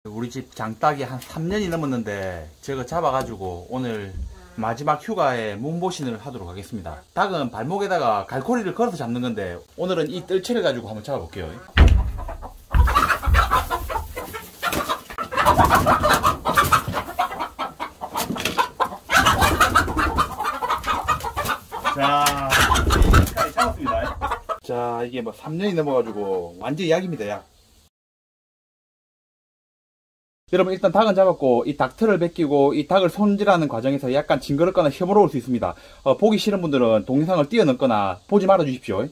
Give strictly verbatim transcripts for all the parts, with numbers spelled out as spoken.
우리 집 장닭이 한 삼 년이 넘었는데 저거 잡아가지고 오늘 마지막 휴가에 몸보신을 하도록 하겠습니다. 닭은 발목에다가 갈고리를 걸어서 잡는 건데 오늘은 이 뜰채를 가지고 한번 잡아볼게요. 자, 잘 잡았습니다. 자, 이게 뭐 삼 년이 넘어가지고 완전 약입니다, 약. 여러분, 일단 닭은 잡았고 이 닭털을 벗기고 이 닭을 손질하는 과정에서 약간 징그럽거나 혀물어올 수 있습니다. 어, 보기 싫은 분들은 동영상을 띄워넣거나 보지 말아 주십시오.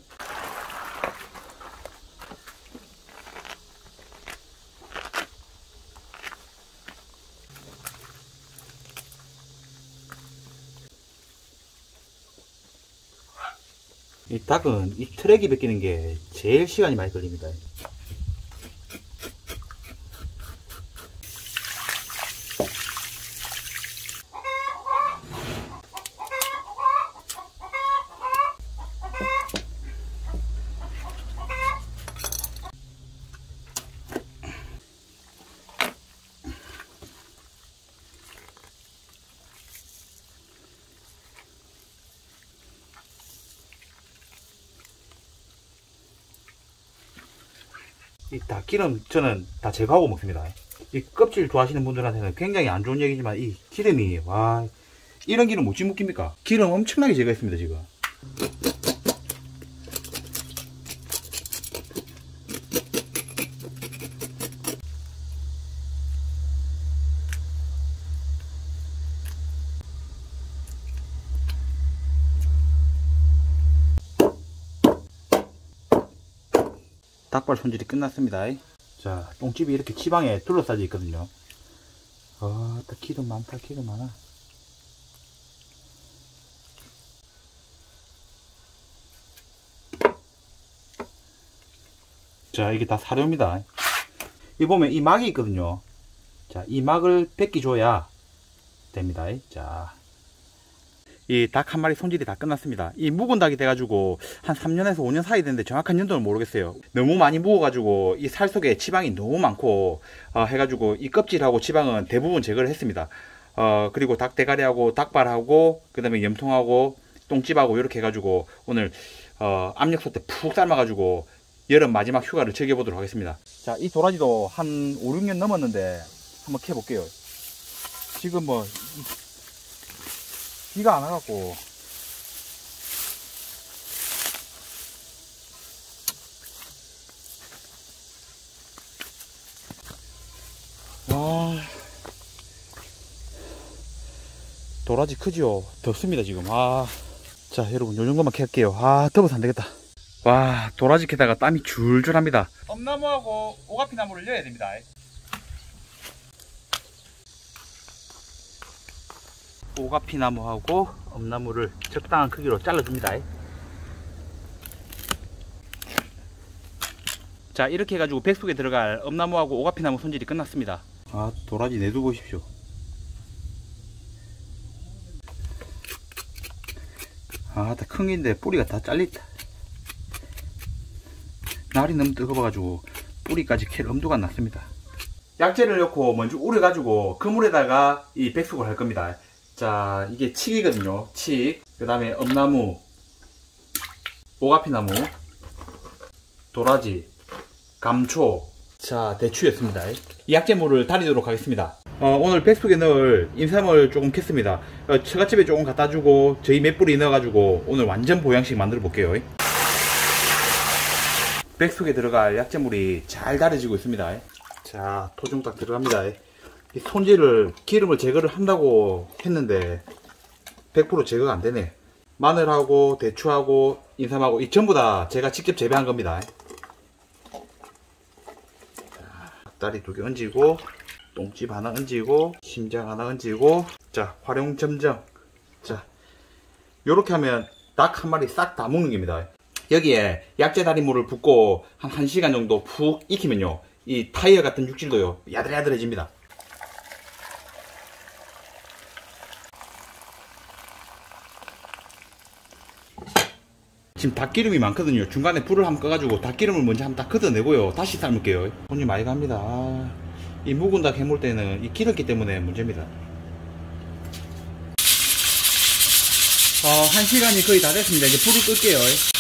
이 닭은 이 트랙이 벗기는 게 제일 시간이 많이 걸립니다. 이 닭기름 저는 다 제거하고 먹습니다. 이 껍질 좋아하시는 분들한테는 굉장히 안 좋은 얘기지만 이 기름이 와, 이런 기름 못 찌먹깁니까? 기름 엄청나게 제거했습니다 지금. 닭발 손질이 끝났습니다. 자, 똥집이 이렇게 지방에 둘러싸져 있거든요. 아, 딱 기름 많다, 기름 많아. 자, 이게 다 사료입니다. 이 보면 이 막이 있거든요. 자, 이 막을 벗겨줘야 됩니다. 자, 이 닭 한 마리 손질이 다 끝났습니다. 이 묵은 닭이 돼가지고 한 삼 년에서 오 년 사이 됐는데 정확한 연도는 모르겠어요. 너무 많이 묵어가지고 이 살 속에 지방이 너무 많고 어, 해가지고 이 껍질하고 지방은 대부분 제거를 했습니다. 어, 그리고 닭 대가리하고 닭발하고 그 다음에 염통하고 똥집하고 이렇게 해가지고 오늘 어, 압력솥에 푹 삶아가지고 여름 마지막 휴가를 즐겨보도록 하겠습니다. 자, 이 도라지도 한 오, 육 년 넘었는데 한번 캐볼게요. 지금 뭐 비가 안 와갖고 와, 도라지 크지요? 덥습니다 지금. 아, 자 여러분 요 정도만 캘게요. 아, 더워서 안 되겠다. 와, 도라지 캐다가 땀이 줄줄 합니다. 엄나무하고 오가피나무를 넣어야 됩니다. 오가피나무하고 엄나무를 적당한 크기로 잘라줍니다. 자, 이렇게 해가지고 백 속에 들어갈 엄나무하고 오가피나무 손질이 끝났습니다. 아, 도라지 내두 보십시오. 아, 다 큰 게인데 뿌리가 다 잘렸다. 날이 너무 뜨거워가지고 뿌리까지 캘 엄두가 안 났습니다. 약재를 넣고 먼저 우려가지고 그 물에다가 이 백숙을 할 겁니다. 자, 이게 칡이거든요. 칡, 그 다음에 엄나무, 오가피나무, 도라지, 감초, 자, 대추였습니다. 이 약재물을 다리도록 하겠습니다. 어, 오늘 백숙에 넣을 인삼을 조금 캤습니다. 어, 처갓집에 조금 갖다주고 저희 몇 뿌리 넣어가지고 오늘 완전 보양식 만들어 볼게요. 백숙에 들어갈 약재물이 잘 다려지고 있습니다. 자, 토종닭 들어갑니다. 이 손질을, 기름을 제거를 한다고 했는데 백 퍼센트 제거가 안 되네. 마늘하고 대추하고 인삼하고 이 전부 다 제가 직접 재배한 겁니다. 자, 닭다리 두 개 얹이고 똥집 하나 얹이고 심장 하나 얹이고, 자, 활용점정. 자, 요렇게 하면 닭 한 마리 싹 다 먹는 겁니다. 여기에 약재다리물을 붓고 한 1시간 정도 푹 익히면요, 이 타이어 같은 육질도요 야들야들해집니다. 지금 닭기름이 많거든요. 중간에 불을 한번 꺼가지고 닭기름을 먼저 한번 딱 걷어내고요 다시 삶을게요. 손이 많이 갑니다. 아, 이 묵은 닭 해물 때는 이 기름기 때문에 문제입니다. 어, 한 시간이 거의 다 됐습니다. 이제 불을 끌게요.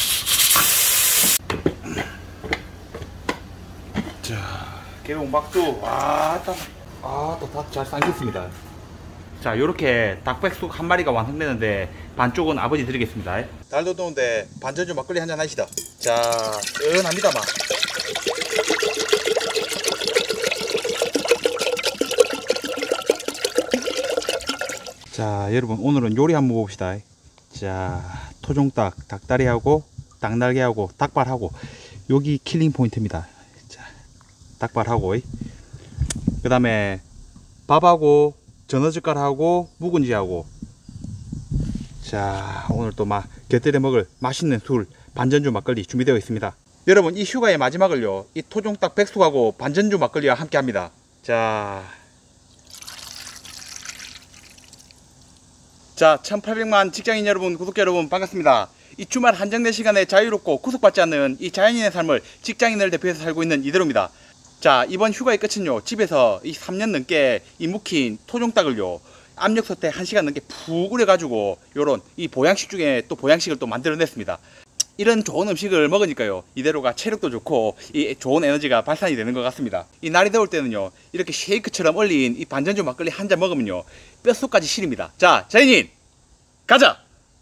자, 개봉박두. 와, 딱, 아, 또 닭 잘 삶겼습니다. 자, 요렇게 닭백숙 한 마리가 완성되는데 반쪽은 아버지 드리겠습니다. 달도 더운데 반전주 막걸리 한잔 하시다. 자, 은합니다 막. 자, 여러분 오늘은 요리 한번 먹어봅시다. 자, 토종닭, 닭다리하고 닭날개하고 닭발하고 여기 킬링 포인트입니다. 자, 닭발하고 그 다음에 밥하고 전어젓갈하고 묵은지하고. 자, 오늘 또 막 곁들여 먹을 맛있는 술 반전주 막걸리 준비되어 있습니다. 여러분 이 휴가의 마지막을요 이 토종닭 백숙하고 반전주 막걸리와 함께 합니다. 자, 자, 천팔백만 직장인 여러분, 구독자 여러분 반갑습니다. 이 주말 한정된 시간에 자유롭고 구속받지 않는 이 자연인의 삶을 직장인을 대표해서 살고 있는 이대로입니다. 자, 이번 휴가의 끝은요 집에서 이 삼 년 넘게 이 묵힌 토종닭을요 압력솥에 한 시간 넘게 푹 우려가지고 요런 이 보양식 중에 또 보양식을 또 만들어냈습니다. 이런 좋은 음식을 먹으니까요 이대로가 체력도 좋고 이 좋은 에너지가 발산이 되는 것 같습니다. 이 날이 더울 때는요 이렇게 쉐이크처럼 얼린 이 반전주 막걸리 한 잔 먹으면요 뼛속까지 시립니다. 자, 자연인 가자.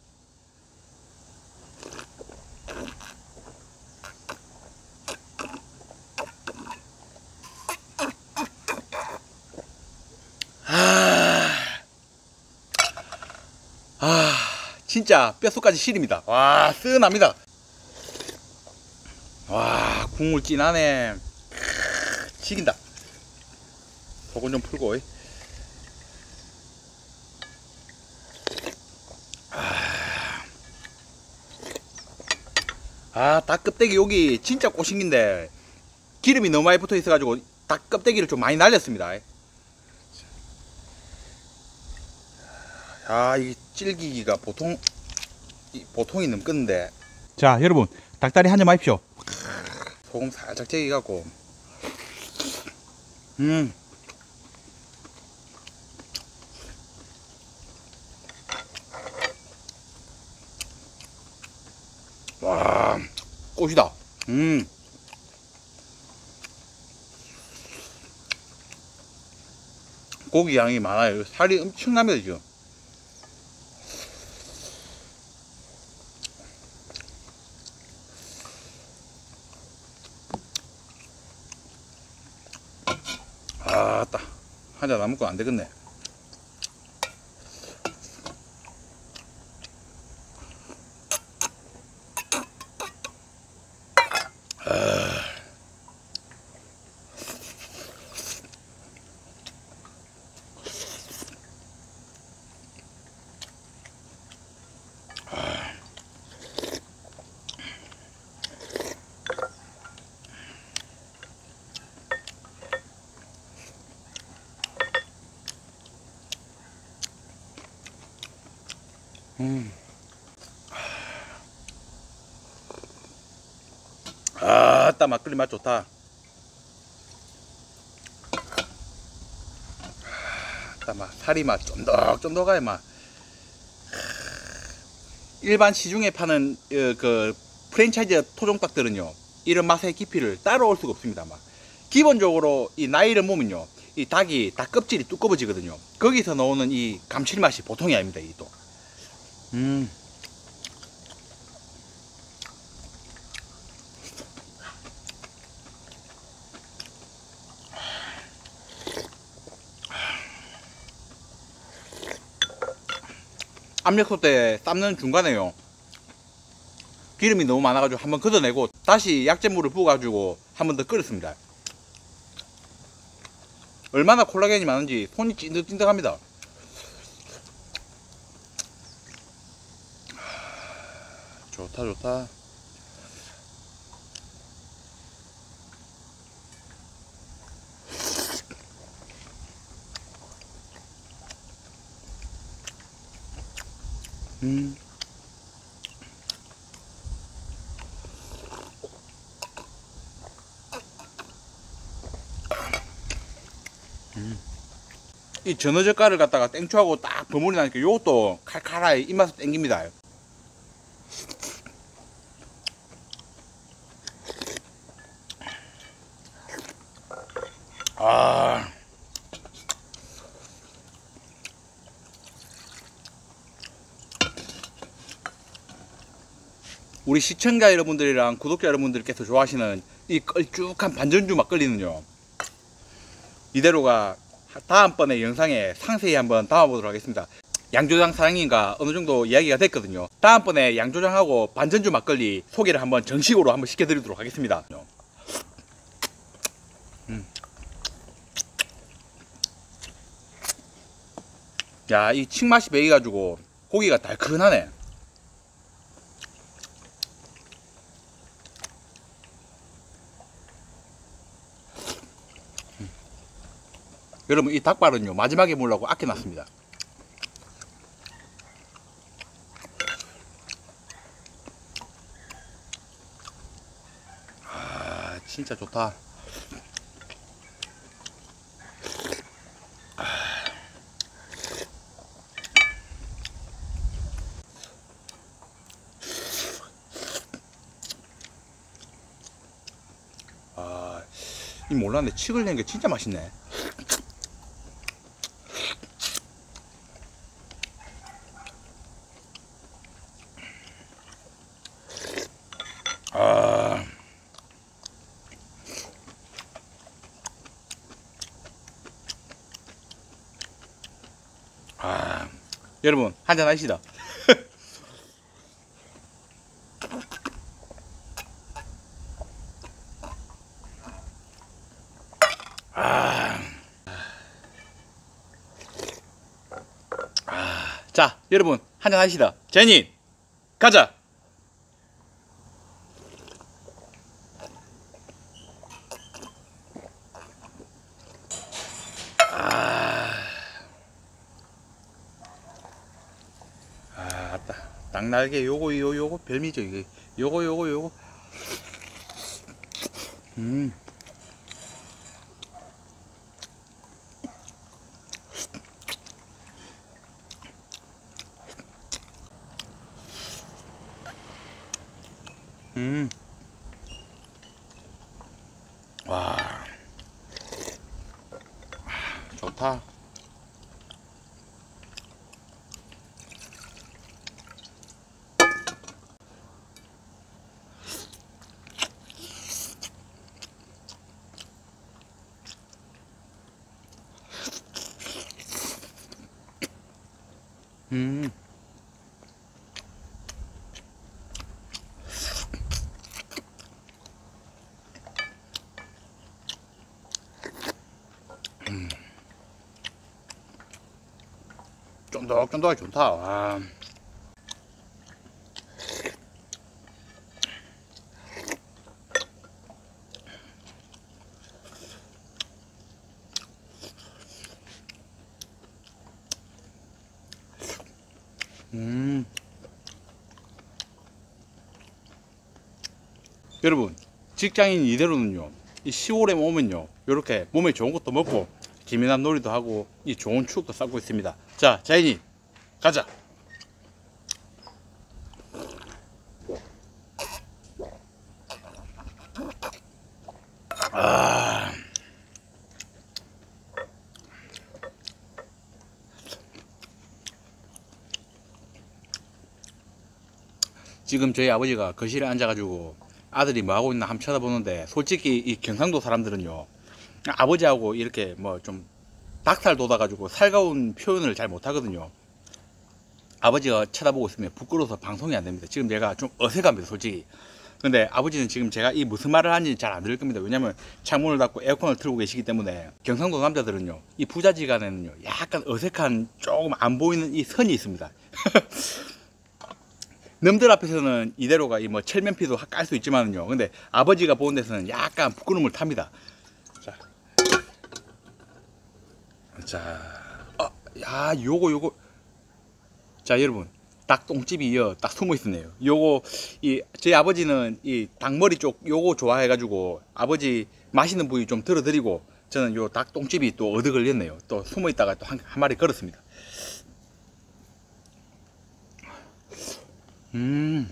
아, 아 진짜 뼛속까지 시립니다. 와, 쓰납니다. 와, 국물 진하네. 지긴다. 속은 좀 풀고. 아, 닭 껍데기 여기 진짜 꼬신긴데 기름이 너무 많이 붙어 있어 가지고 닭 껍데기를 좀 많이 날렸습니다. 아, 이 질기기가 보통 보통이 넘겠는데. 자, 여러분 닭다리 한 점 하십시오. 소금 살짝 재기갖고 음 와, 꽃이다. 음 고기 양이 많아요. 살이 엄청납니다 지금. 아따, 한잔 안 먹고 안 되겠네. 음. 아따, 막걸리 맛 좋다. 아따, 막 살이 막 쫀득쫀득하게 막. 일반 시중에 파는 어, 그 프랜차이즈 토종닭들은요 이런 맛의 깊이를 따라올 수가 없습니다. 막 기본적으로 이 나이를 먹으면요 이 닭이 닭 껍질이 두꺼워지거든요. 거기서 나오는 이 감칠맛이 보통이 아닙니다. 이 또. 음. 압력솥에 삶는 중간에요 기름이 너무 많아가지고 한번 걷어내고 다시 약재물을 부어가지고 한 번 더 끓였습니다. 얼마나 콜라겐이 많은지 손이 찐득찐득합니다. 좋다 좋다. 음. 음. 이 전어젓갈을 갖다가 땡초하고 딱 버무리 나니까 요것도 칼칼하게 입맛을 땡깁니다. 아. 우리 시청자 여러분들이랑 구독자 여러분들께서 좋아하시는 이 걸쭉한 반전주 막걸리는요, 이대로가 다음번에 영상에 상세히 한번 담아보도록 하겠습니다. 양조장 사장님과 어느 정도 이야기가 됐거든요. 다음번에 양조장하고 반전주 막걸리 소개를 한번 정식으로 한번 시켜드리도록 하겠습니다. 음. 야, 이 칡맛이 배겨가지고 고기가 달큰하네. 음. 여러분, 이 닭발은요, 마지막에 먹으려고 아껴놨습니다. 아, 진짜 좋다. 이 몰랐는데 칡을 낸 게 진짜 맛있네. 아, 아, 여러분 한잔 하시다. 아, 아, 자, 여러분 한잔 하시다. 제니, 가자. 아, 아, 아따, 닭날개 요거 요 요거 별미죠 이게. 요거 요거 요거. 음. 음. 와. 좋다. 음. 음. 쫀득쫀득하게 좋다. 와. 음. 여러분, 직장인 이대로는요, 이 시월에 오면요, 요렇게 몸에 좋은 것도 먹고 재미난 놀이도 하고 이 좋은 추억도 쌓고 있습니다. 자, 자인이 가자. 아. 지금 저희 아버지가 거실에 앉아가지고 아들이 뭐 하고 있나 한번 쳐다보는데, 솔직히 이 경상도 사람들은요, 아버지하고 이렇게 뭐 좀 닭살 돋아가지고 살가운 표현을 잘 못하거든요. 아버지가 쳐다보고 있으면 부끄러워서 방송이 안 됩니다. 지금 내가 좀 어색합니다, 솔직히. 근데 아버지는 지금 제가 이 무슨 말을 하는지 잘 안 들을 겁니다. 왜냐면 창문을 닫고 에어컨을 틀고 계시기 때문에. 경상도 남자들은요, 이 부자지간에는요, 약간 어색한 조금 안 보이는 이 선이 있습니다. 남들 앞에서는 이대로가 이 뭐 철면피도 깔 수 있지만은요, 근데 아버지가 보는 데서는 약간 부끄러움을 탑니다. 자, 자, 어, 야, 요거 요거. 자, 여러분, 닭 똥집이요, 딱 숨어 있었네요. 요거 이 저희 아버지는 이 닭머리 쪽 요거 좋아해가지고 아버지 맛있는 부위 좀 들어드리고 저는 요 닭 똥집이 또 얻어 걸렸네요. 또 숨어 있다가 또 한 한 마리 걸었습니다. 음.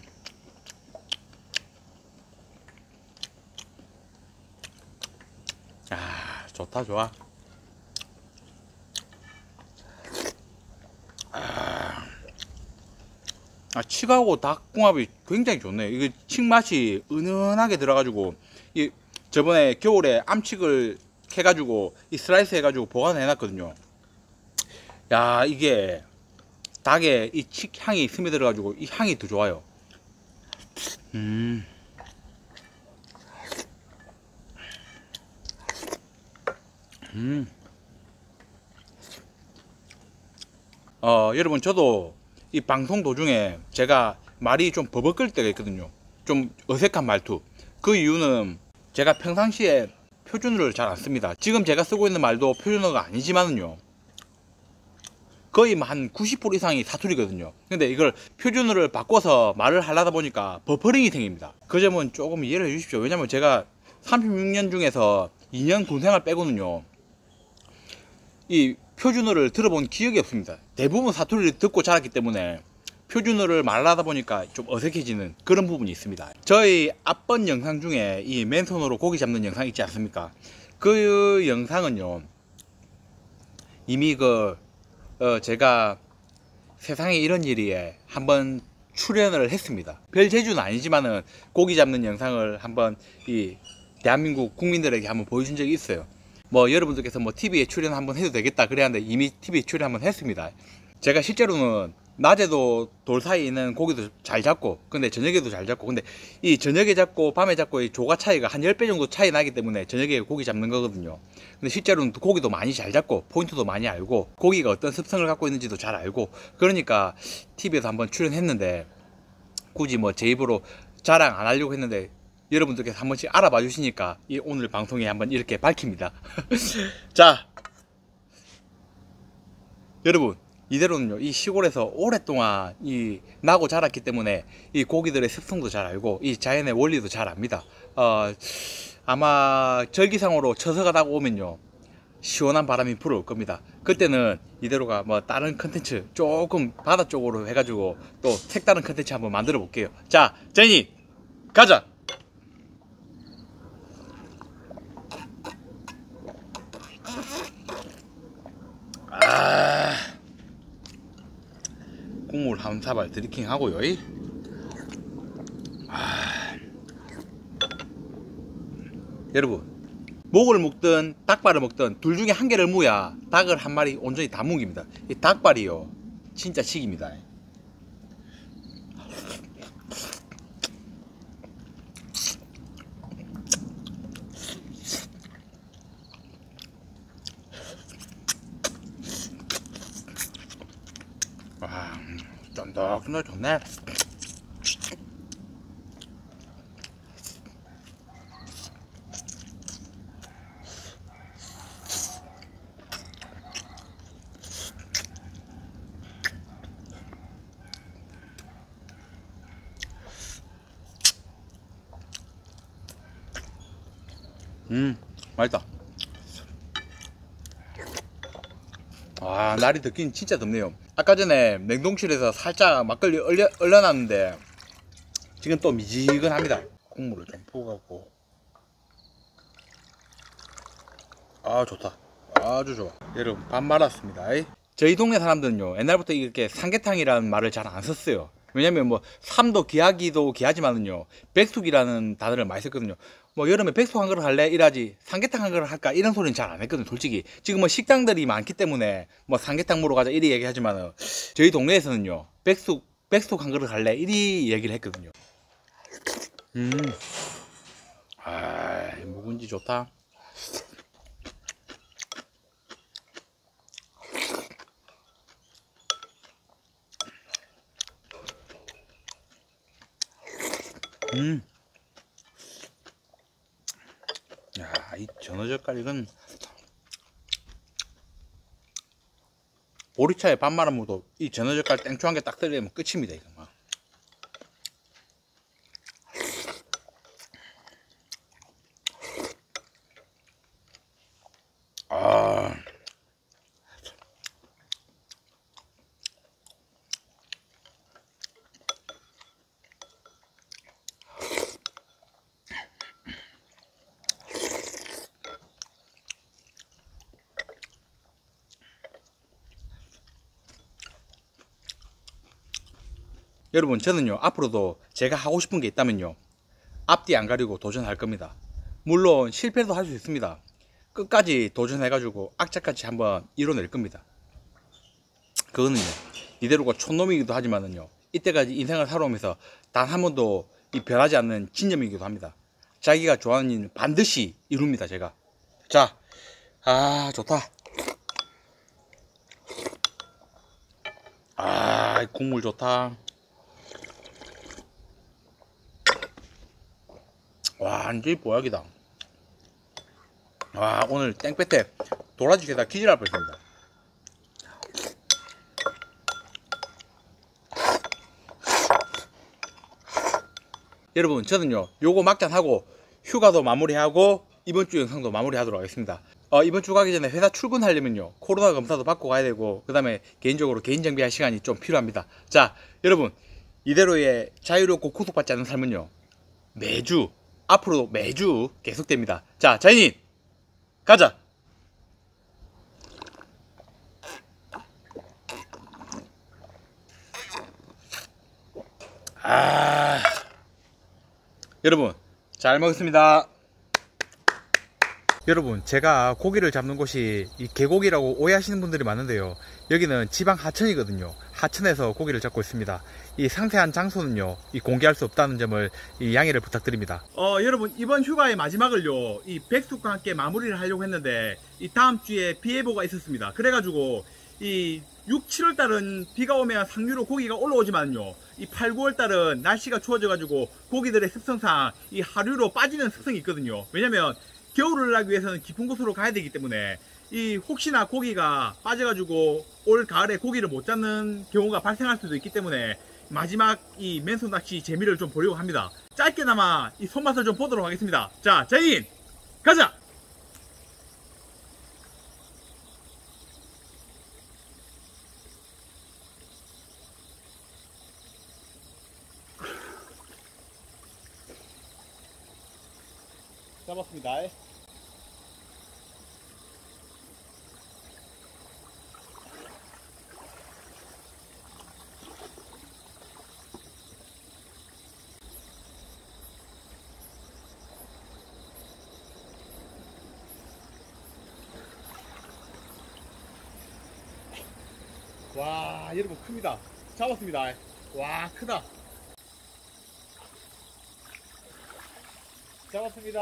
아, 좋다, 좋아. 아, 아 칡하고 닭궁합이 굉장히 좋네. 이거 칡 맛이 은은하게 들어가지고, 이 저번에 겨울에 암칡을 해가지고 이 슬라이스 해가지고 보관해 놨거든요. 야, 이게 닭에 이 칡 향이 스며들어가지고 이 향이 더 좋아요. 음. 음. 어, 여러분, 저도 이 방송 도중에 제가 말이 좀 버벅거릴 때가 있거든요. 좀 어색한 말투. 그 이유는 제가 평상시에 표준어를 잘 안 씁니다. 지금 제가 쓰고 있는 말도 표준어가 아니지만은요, 거의 한 구십 퍼센트 이상이 사투리거든요. 근데 이걸 표준어를 바꿔서 말을 하려다 보니까 버퍼링이 생깁니다. 그 점은 조금 이해를 해 주십시오. 왜냐면 제가 삼십육 년 중에서 이 년 군생활 빼고는요, 이 표준어를 들어본 기억이 없습니다. 대부분 사투리를 듣고 자랐기 때문에 표준어를 말하다 보니까 좀 어색해지는 그런 부분이 있습니다. 저희 앞번 영상 중에 이 맨손으로 고기 잡는 영상 있지 않습니까? 그 영상은요, 이미 그 어 제가 세상에 이런 일이에 한번 출연을 했습니다. 별 재주는 아니지만은 고기 잡는 영상을 한번 이 대한민국 국민들에게 한번 보여준 적이 있어요. 뭐 여러분들께서 뭐 티비에 출연 한번 해도 되겠다 그래 하는데 이미 티비에 출연 한번 했습니다. 제가 실제로는 낮에도 돌 사이에 있는 고기도 잘 잡고, 근데 저녁에도 잘 잡고, 근데 이 저녁에 잡고 밤에 잡고 이 조가 차이가 한 십 배 정도 차이 나기 때문에 저녁에 고기 잡는 거거든요. 근데 실제로는 고기도 많이 잘 잡고 포인트도 많이 알고 고기가 어떤 습성을 갖고 있는지도 잘 알고, 그러니까 티비에서 한번 출연했는데 굳이 뭐 제 입으로 자랑 안 하려고 했는데 여러분들께서 한 번씩 알아봐 주시니까 이 오늘 방송에 한번 이렇게 밝힙니다. 자, 여러분, 이대로는요, 이 시골에서 오랫동안 이 나고 자랐기 때문에 이 고기들의 습성도 잘 알고 이 자연의 원리도 잘 압니다. 어, 아마 절기상으로 처서가 나고 오면요, 시원한 바람이 불어올 겁니다. 그때는 이대로가 뭐 다른 컨텐츠 조금 바다 쪽으로 해가지고 또 색다른 컨텐츠 한번 만들어 볼게요. 자, 제니 가자. 아, 국물 한 사발 드리킹 하고요. 아, 여러분, 목을 묶든 닭발을 먹든 둘 중에 한 개를 무야 닭을 한 마리 온전히 다 묵입니다. 이 닭발이요, 진짜 식입니다. 와, 쫀득쫀득 좋네. 음, 맛있다. 아, 날이 덥긴 진짜 덥네요. 아까 전에 냉동실에서 살짝 막걸리 얼려, 얼려놨는데 지금 또 미지근합니다. 국물을 좀 부어갖고. 아, 좋다. 아주 좋아. 여러분, 밥 말았습니다. 저희 동네 사람들은요, 옛날부터 이렇게 삼계탕이라는 말을 잘 안 썼어요. 왜냐면 뭐 삼도 귀하기도 귀하지만은요, 백숙이라는 단어를 많이 썼거든요. 뭐 여름에 백숙 한 그릇 할래? 이라지 삼계탕 한 그릇 할까? 이런 소리는 잘 안 했거든요, 솔직히. 지금 뭐 식당들이 많기 때문에 뭐 삼계탕 먹으러 가자 이리 얘기하지만은 저희 동네에서는요, 백숙 백숙 한 그릇 할래? 이리 얘기를 했거든요. 음, 아, 묵은지 좋다. 음. 야, 이 전어젓갈 이건 보리차에 밥 말아 먹어도 이 전어젓갈 땡초 한 개 딱 들리면 끝입니다, 이거 막. 여러분 저는요 앞으로도 제가 하고 싶은 게 있다면요 앞뒤 안 가리고 도전할 겁니다. 물론 실패도 할 수 있습니다. 끝까지 도전해가지고 악착같이 한번 이뤄낼 겁니다. 그거는요 이대로가 촌놈이기도 하지만은요 이때까지 인생을 살아오면서 단 한 번도 이 변하지 않는 진념이기도 합니다. 자기가 좋아하는 일은 반드시 이룹니다. 제가. 자, 아 좋다. 아 국물 좋다. 완전히 보약이다. 와 오늘 땡볕에 도라지게다 기절할 뻔했습니다. 여러분 저는요 요거 막잔하고 휴가도 마무리하고 이번 주 영상도 마무리하도록 하겠습니다. 어, 이번 주 가기 전에 회사 출근하려면요 코로나 검사도 받고 가야 되고 그 다음에 개인적으로 개인 정비할 시간이 좀 필요합니다. 자 여러분 이대로의 자유롭고 구속받지 않는 삶은요 매주 앞으로도 매주 계속됩니다. 자 자연인 가자. 아 여러분 잘 먹었습니다. 여러분 제가 고기를 잡는 곳이 이 계곡이라고 오해하시는 분들이 많은데요 여기는 지방 하천이거든요. 하천에서 고기를 잡고 있습니다. 이 상세한 장소는요 이 공개할 수 없다는 점을 이 양해를 부탁드립니다. 어 여러분 이번 휴가의 마지막을요 이 백숙과 함께 마무리를 하려고 했는데 이 다음 주에 비 예보가 있었습니다. 그래가지고 이 육, 칠월 달은 비가 오면 상류로 고기가 올라오지만요 이 팔, 구월 달은 날씨가 추워져 가지고 고기들의 습성상 이 하류로 빠지는 습성이 있거든요. 왜냐면 겨울을 나기 위해서는 깊은 곳으로 가야 되기 때문에 이 혹시나 고기가 빠져가지고 올 가을에 고기를 못 잡는 경우가 발생할 수도 있기 때문에 마지막 이 맨손 낚시 재미를 좀 보려고 합니다. 짧게나마 이 손맛을 좀 보도록 하겠습니다. 자 자인 가자. 잡았습니다. 와 여러분 큽니다. 잡았습니다. 와 크다. 잡았습니다.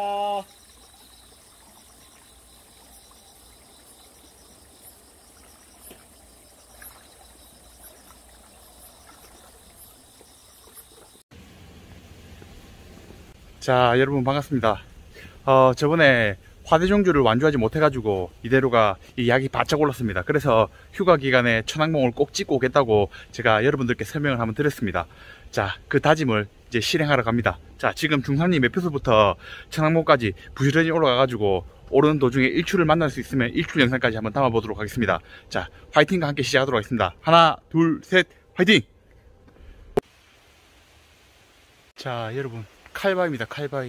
자 여러분 반갑습니다. 어 저번에 화대종주를 완주하지 못해가지고 이대로가 이 약이 바짝 올랐습니다. 그래서 휴가 기간에 천왕봉을 꼭 찍고 오겠다고 제가 여러분들께 설명을 한번 드렸습니다. 자 그 다짐을 이제 실행하러 갑니다. 자 지금 중산리 매표소부터 천왕봉까지 부지런히 올라가가지고 오르는 도중에 일출을 만날 수 있으면 일출 영상까지 한번 담아보도록 하겠습니다. 자 화이팅과 함께 시작하도록 하겠습니다. 하나 둘 셋 화이팅. 자 여러분 칼바위입니다. 칼바위.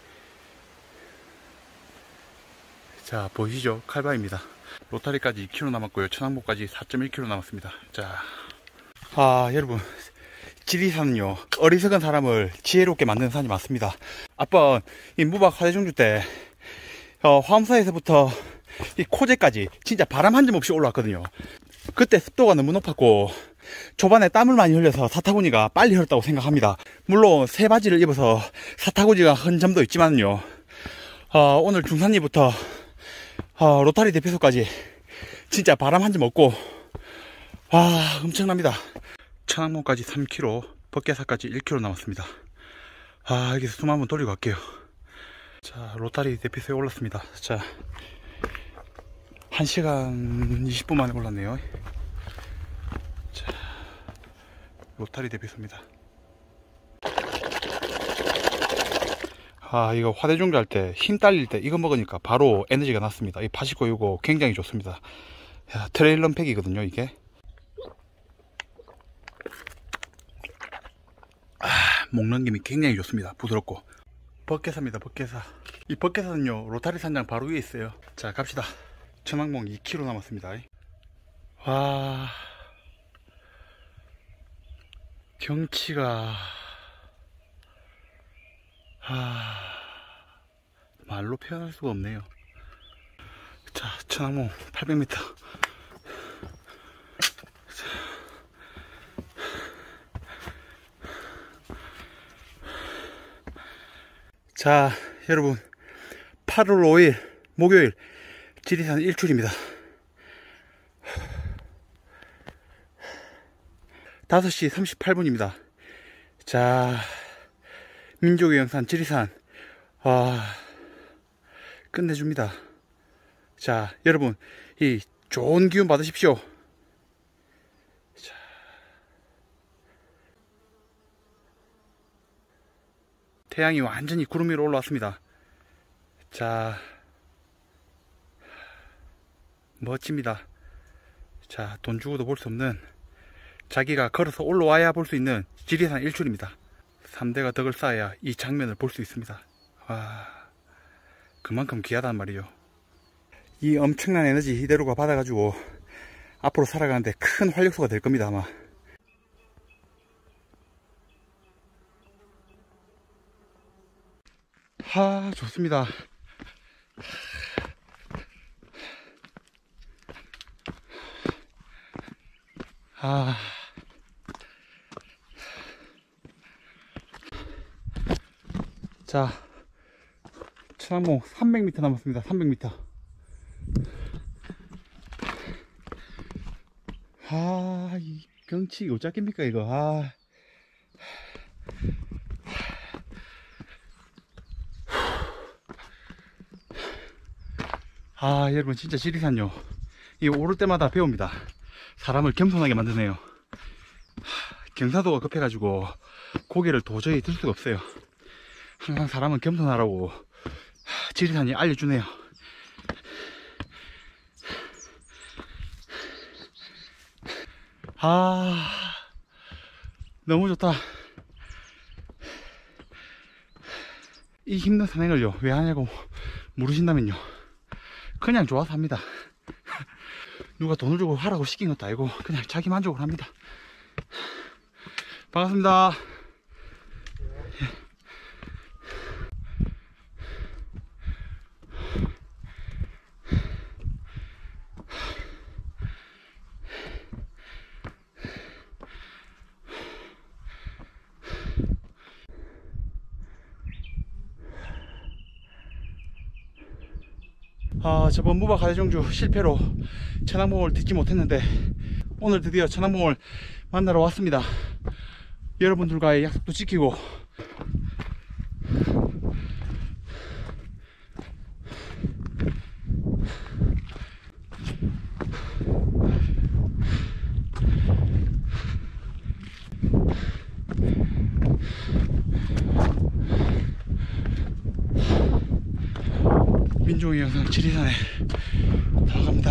자 보이시죠? 칼바위입니다. 로타리까지 이 킬로미터 남았고요. 천왕봉까지 사 점 일 킬로미터 남았습니다. 자, 아 여러분 지리산은요 어리석은 사람을 지혜롭게 만드는 산이 맞습니다. 앞번 이 무박 화대종주 때 어, 화엄사에서부터 이 코제까지 진짜 바람 한 점 없이 올라왔거든요. 그때 습도가 너무 높았고 초반에 땀을 많이 흘려서 사타구니가 빨리 흘렀다고 생각합니다. 물론 새 바지를 입어서 사타구니가 흔 점도 있지만요 어, 오늘 중산리부터 어, 로타리 대피소까지 진짜 바람 한 점 없고 와 엄청납니다. 천왕봉까지 삼 킬로미터 법계사까지 일 킬로미터 남았습니다. 아 여기서 숨 한번 돌리고 갈게요. 자 로타리 대피소에 올랐습니다. 자 한 시간 이십 분 만에 올랐네요. 자 로타리 대피소입니다. 아 이거 화대종주 할 때 힘 딸릴 때 이거 먹으니까 바로 에너지가 났습니다. 이 파시코 이거 굉장히 좋습니다. 야, 트레일런 팩이거든요 이게. 아, 목넘김이 굉장히 좋습니다. 부드럽고. 법계사입니다. 법계사. 이 법계사는요 로타리 산장 바로 위에 있어요. 자 갑시다. 천왕봉 이 킬로미터 남았습니다. 와 경치가 하... 말로 표현할 수가 없네요. 자, 천왕봉 팔백 미터. 자, 여러분, 팔월 오일 목요일 지리산 일출입니다. 다섯 시 삼십팔 분입니다. 자, 민족의 영산 지리산, 아, 끝내줍니다. 자, 여러분, 이 좋은 기운 받으십시오. 자, 태양이 완전히 구름 위로 올라왔습니다. 자, 멋집니다. 자, 돈 주고도 볼 수 없는, 자기가 걸어서 올라와야 볼 수 있는 지리산 일출입니다. 삼 대가 덕을 쌓아야 이 장면을 볼 수 있습니다. 와, 그만큼 귀하단 말이죠. 이 엄청난 에너지 이대로가 받아가지고 앞으로 살아가는데 큰 활력소가 될 겁니다, 아마. 하, 좋습니다. 아, 자, 천왕봉 삼백 미터 남았습니다. 삼백 미터. 아, 이 경치 이거 어쩌겠습니까 이거. 아, 아, 여러분, 진짜 지리산요, 이 오를 때마다 배웁니다. 사람을 겸손하게 만드네요. 경사도가 급해가지고 고개를 도저히 들 수가 없어요. 항상 사람은 겸손하라고 지리산이 알려주네요. 아, 너무 좋다. 이 힘든 산행을요 왜 하냐고 물으신다면요, 그냥 좋아서 합니다. 누가 돈을 주고 하라고 시킨 것도 아니고 그냥 자기 만족을 합니다. 반갑습니다. 아, 저번 무박 가대종주 실패로 천왕봉을 듣지 못했는데 오늘 드디어 천왕봉을 만나러 왔습니다. 여러분들과의 약속도 지키고 민족의 영상 지리산에 나갑니다.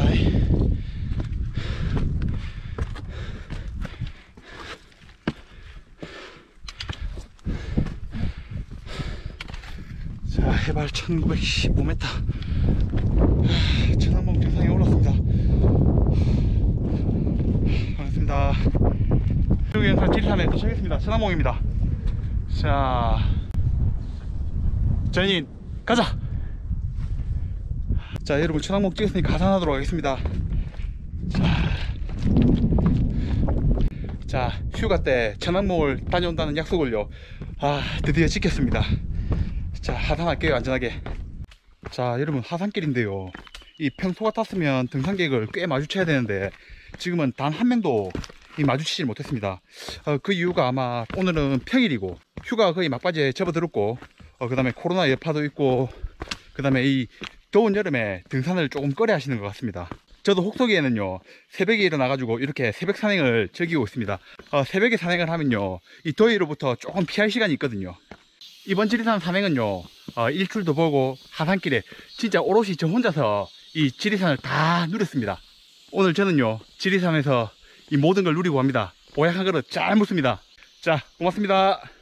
자, 해발 천구백십오 미터. 천왕봉 정상에 올랐습니다. 반갑습니다. 민족의 영상 지리산에 도착했습니다. 천왕봉입니다. 자, 저희 가자. 자, 여러분, 천왕봉 찍었으니 가산하도록 하겠습니다. 자, 자, 휴가 때 천왕봉을 다녀온다는 약속을요, 아, 드디어 지켰습니다. 자, 하산할게요, 안전하게. 자, 여러분, 하산길인데요, 이 평소 같았으면 등산객을 꽤 마주쳐야 되는데 지금은 단 한 명도 이 마주치지 못했습니다. 어, 그 이유가 아마 오늘은 평일이고 휴가 거의 막바지에 접어들었고, 어, 그 다음에 코로나 여파도 있고, 그 다음에 이 더운 여름에 등산을 조금 꺼려 하시는 것 같습니다. 저도 혹서기에는요 새벽에 일어나가지고 이렇게 새벽 산행을 즐기고 있습니다. 어, 새벽에 산행을 하면요 이 더위로부터 조금 피할 시간이 있거든요. 이번 지리산 산행은요 어, 일출도 보고 하산길에 진짜 오롯이 저 혼자서 이 지리산을 다 누렸습니다. 오늘 저는요 지리산에서 이 모든 걸 누리고 갑니다. 보약 한 그릇 잘 묻습니다. 자, 고맙습니다.